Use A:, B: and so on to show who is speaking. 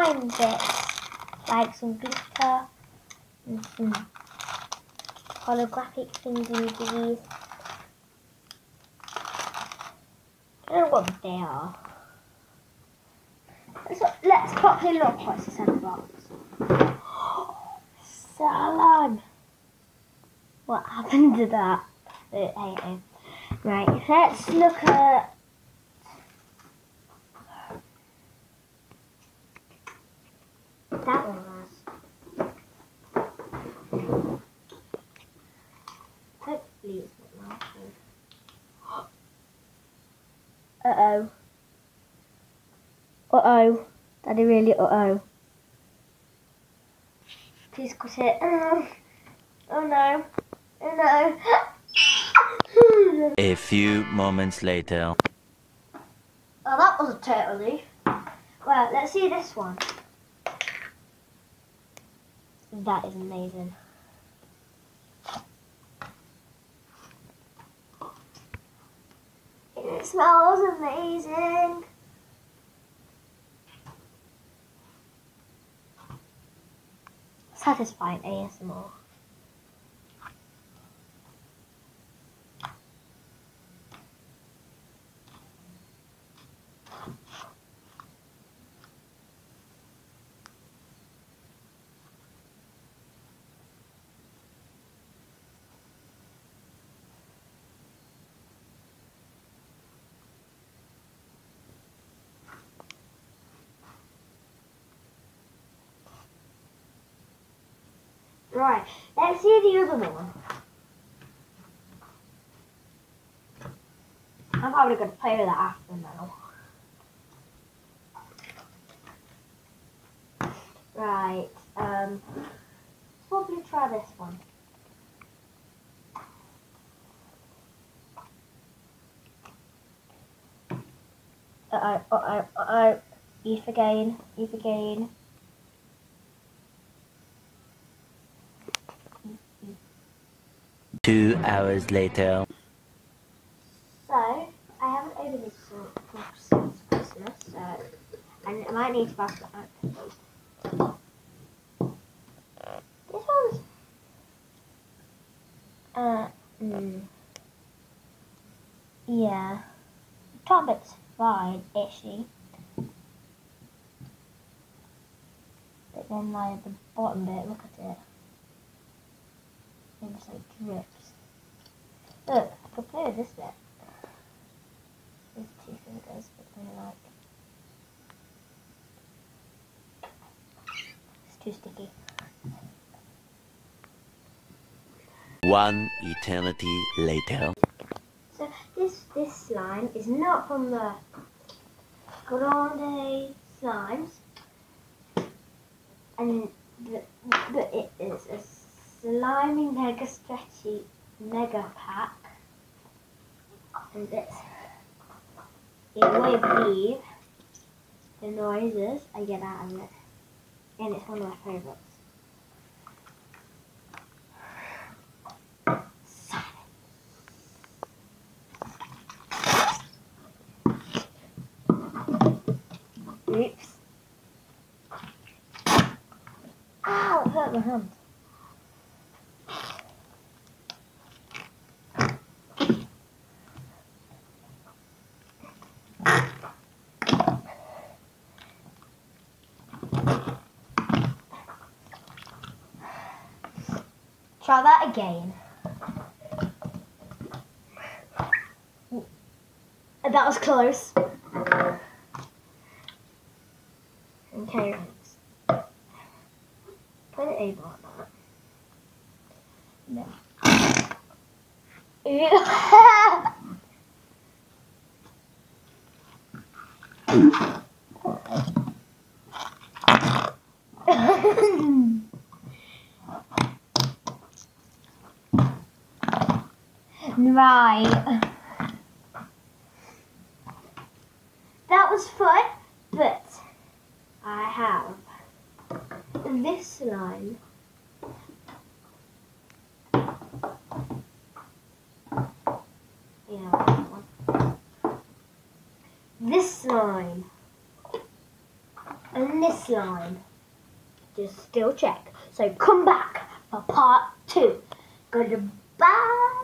A: slime bits, like some glitter and some holographic thingy-majiggies. I don't know what they are. Let's properly look what's the centre box. Slime! What happened to that? Right, let's look at... that one was. Hopefully it's not laughing. Uh-oh. Uh-oh. Daddy really uh-oh. Please cut it. Oh no. Oh no.
B: A few moments later.
A: Oh, that was a turtle leaf. Well, let's see this one. That is amazing. It smells amazing. Satisfying ASMR. Right, let's see the other one. I'm probably going to play with that after now. Right, let's probably try this one. Uh-oh, uh-oh, uh-oh. Beef again, beef again.
B: 2 hours later.
A: So, I haven't opened this box since Christmas, so and I might need to pass that out. This one's yeah. The top bit's fine, itchy. But then like the bottom bit, look at it. It just like drips. Look, I could play with this bit. With 2 fingers, but then like it's too sticky.
B: 1 eternity later.
A: So this slime is not from the Grande slimes, and but it is a slimy mega stretchy mega pack, and it's a way of believe the noises I get out of it, and it's one of my favourites. Oops. Ow, it hurt my hand. Try that again. That was close. Okay, put it over like that. No. Right. That was fun, but I have this slime. This slime. And and this slime. Just still check. So come back for part 2. Goodbye.